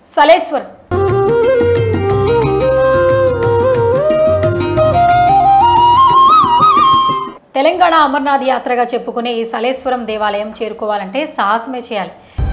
సలేశ్వరం తెలంగాణ అమర్నాథ్ యాత్రగా చెప్పుకునే ఈ సలేశ్వరం దేవాలయం చేరుకోవాలంటే సాహసమే చేయాలి.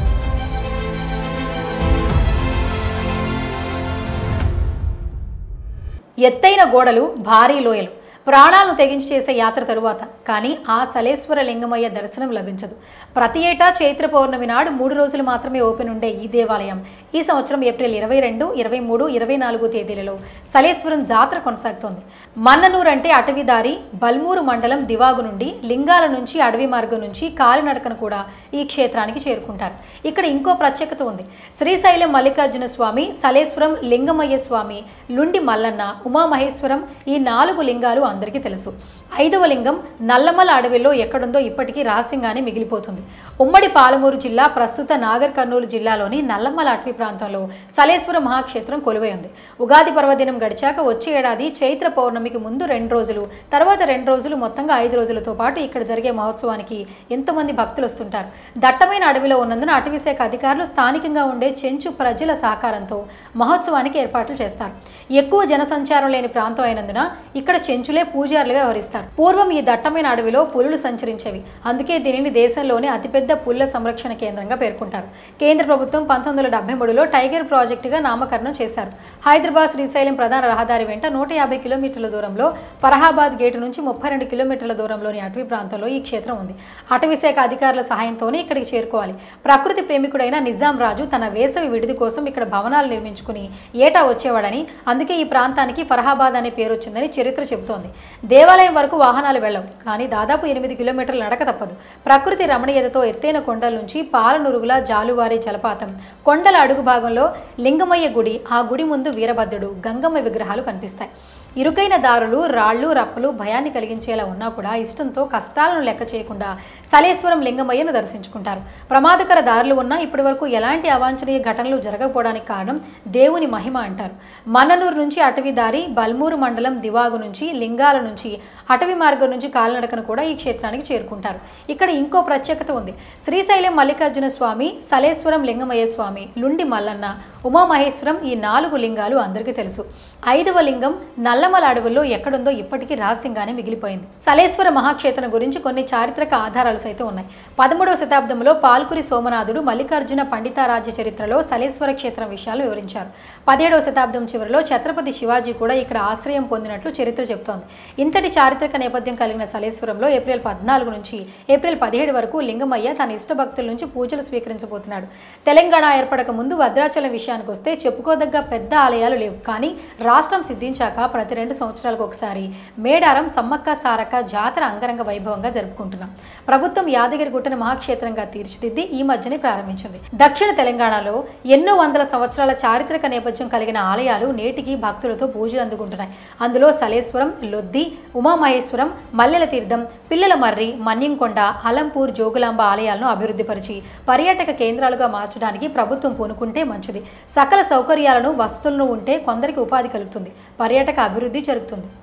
ఎత్తైన గోడలు, భారీ లోయలు, ప్రాణాలను తెగించి చేసే యాత్ర తరువాత కానీ ఆ సలేశ్వర లింగమయ్య దర్శనం లభించదు. ప్రతి ఏటా చైత్ర పౌర్ణమి నాడు 3 రోజులు మాత్రమే ఓపెన్ ఉండే ఈ దేవాలయం ఈ సంవత్సరం ఏప్రిల్ 22, 23, 24 తేదీలలో సలేశ్వరం జాతర కొనసాగుతోంది. మన్ననూరు అంటే అటవీదారి, బల్మూరు మండలం దివాగు నుండి, లింగాల నుంచి, అడవి మార్గం నుంచి కాలినడకను కూడా ఈ క్షేత్రానికి చేరుకుంటారు. ఇక్కడ ఇంకో ప్రత్యేకత ఉంది. శ్రీశైలం మల్లికార్జున స్వామి, సలేశ్వరం లింగమయ్య స్వామి, లుండి మల్లన్న, ఉమామహేశ్వరం ఈ 4 లింగాలు అందరికీ తెలుసు. 5వ లింగం నల్లమల అడవిలో ఎక్కడుందో ఇప్పటికీ రహస్యంగానే మిగిలిపోతుంది. ఉమ్మడి పాలమూరు జిల్లా, ప్రస్తుత నాగర్ కర్నూలు జిల్లాలోని నల్లమల అటవీ ప్రాంతంలో సలేశ్వర మహాక్షేత్రం కొలువై ఉంది. ఉగాది పర్వదినం గడిచాక వచ్చే ఏడాది చైత్ర పౌర్ణమికి ముందు 2 రోజులు, తర్వాత 2 రోజులు, మొత్తంగా 5 రోజులతో పాటు ఇక్కడ జరిగే మహోత్సవానికి ఎంతోమంది భక్తులు వస్తుంటారు. దట్టమైన అడవిలో ఉన్నందున అటవీ శాఖ అధికారులు స్థానికంగా ఉండే చెంచు ప్రజల సహకారంతో మహోత్సవానికి ఏర్పాట్లు చేస్తారు. ఎక్కువ జనసంచారం లేని ప్రాంతం అయినందున ఇక్కడ చెంచులే పూజారులుగా వ్యవహరిస్తారు. పూర్వం ఈ దట్టమైన అడవిలో పులులు సంచరించేవి. అందుకే దీనిని దేశంలోనే అతిపెద్ద పుల్ల సంరక్షణ కేంద్రంగా పేర్కొంటారు. కేంద్ర ప్రభుత్వం 1973లో టైగర్ ప్రాజెక్టుగా నామకరణం చేశారు. హైదరాబాద్ శ్రీశైలం ప్రధాన రహదారి వెంట 150 కిలోమీటర్ల దూరంలో, ఫరహాబాద్ గేటు నుంచి 32 కిలోమీటర్ల దూరంలోని అటవీ ప్రాంతంలో ఈ క్షేత్రం ఉంది. అటవీ శాఖ అధికారుల సహాయంతోనే ఇక్కడికి చేరుకోవాలి. ప్రకృతి ప్రేమికుడైన నిజాం రాజు తన వేసవి విడిది కోసం ఇక్కడ భవనాలు నిర్మించుకుని ఏటా వచ్చేవాడని, అందుకే ఈ ప్రాంతానికి ఫరహాబాద్ అనే పేరు వచ్చిందని చరిత్ర చెబుతోంది. దేవాలయం వరకు వాహనాలు వెళ్ళవు, కానీ దాదాపు 8 కిలోమీటర్ల నడక తప్పదు. ప్రకృతి రమణీయతతో ఎత్తైన కొండల నుంచి పాలనురుగుల జాలువారి జలపాతం, కొండల అడుగు భాగంలో లింగమయ్య గుడి, ఆ గుడి ముందు వీరభద్రుడు, గంగమ్మ విగ్రహాలు కనిపిస్తాయి. ఇరుకైన దారులు, రాళ్లు, రప్పలు భయాన్ని కలిగించేలా ఉన్నా కూడా ఇష్టంతో కష్టాలను లెక్క చేయకుండా సలేశ్వరం లింగమయ్యను దర్శించుకుంటారు. ప్రమాదకర దారులు ఉన్నా ఇప్పటి వరకు ఎలాంటి అవాంఛనీయ ఘటనలు జరగకపోవడానికి కారణం దేవుని మహిమ అంటారు. మన్ననూరు నుంచి అటవీదారి, బల్మూరు మండలం దివాగు నుంచి, లింగాల నుంచి, అటవీ మార్గం నుంచి కాలినడకను కూడా ఈ క్షేత్రానికి చేరుకుంటారు. ఇక్కడ ఇంకో ప్రత్యేకత ఉంది. శ్రీశైలం మల్లికార్జున స్వామి, సలేశ్వరం లింగమయ్య స్వామి, లుండి మల్లన్న, ఉమామహేశ్వరం ఈ 4 లింగాలు అందరికీ తెలుసు. 5వ లింగం నల్లమల అడవుల్లో ఎక్కడుందో ఇప్పటికీ రహస్యంగానే మిగిలిపోయింది. సలేశ్వర మహాక్షేత్రం గురించి కొన్ని చారిత్రక ఆధారాలు సైతం ఉన్నాయి. 13వ శతాబ్దంలో పాల్కురి సోమనాథుడు మల్లికార్జున పండితారాజ్య చరిత్రలో సలేశ్వర క్షేత్రం విషయాలు వివరించారు. 17వ శతాబ్దం చివరిలో ఛత్రపతి శివాజీ కూడా ఇక్కడ ఆశ్రయం పొందినట్లు చరిత్ర చెబుతోంది. ఇంతటి చారిత్రక నేపథ్యం కలిగిన సలేశ్వరంలో ఏప్రిల్ 14 నుంచి ఏప్రిల్ 17 వరకు లింగమయ్య తన ఇష్ట భక్తుల నుంచి పూజలు స్వీకరించబోతున్నాడు. తెలంగాణ ఏర్పడక ముందు భద్రాచలం విషయానికి వస్తే చెప్పుకోదగ్గ పెద్ద ఆలయాలు లేవు. కానీ రాష్ట్రం సిద్ధించాక ప్రతి 2 సంవత్సరాలకు ఒకసారి మేడారం సమ్మక్క సారక్క జాతర అంగరంగ వైభవంగా జరుపుకుంటున్నాం. ప్రభుత్వం యాదగిరిగుట్టను మహాక్షేత్రంగా తీర్చిదిద్ది ఈ మధ్యనే ప్రారంభించింది. దక్షిణ తెలంగాణలో ఎన్నో వందల సంవత్సరాల చారిత్రక నేపథ్యం కలిగిన ఆలయాలు నేటికి భక్తులతో పూజలు అందుకుంటున్నాయి. అందులో సలేశ్వరం, లొద్ది, ఉమామహేశ్వరం, మల్లెల తీర్థం, పిల్లల మర్రి, మన్యంకొండ, అలంపూర్, జోగులాంబ ఆలయాలను అభివృద్ధిపరిచి పర్యాటక కేంద్రాలుగా మార్చడానికి ప్రభుత్వం పూనుకుంటే మంచిది. సకల సౌకర్యాలను, వసతులను ఉంటే కొందరికి ఉపాధి కలుగుతుంది, పర్యాటక అభివృద్ధి జరుగుతుంది.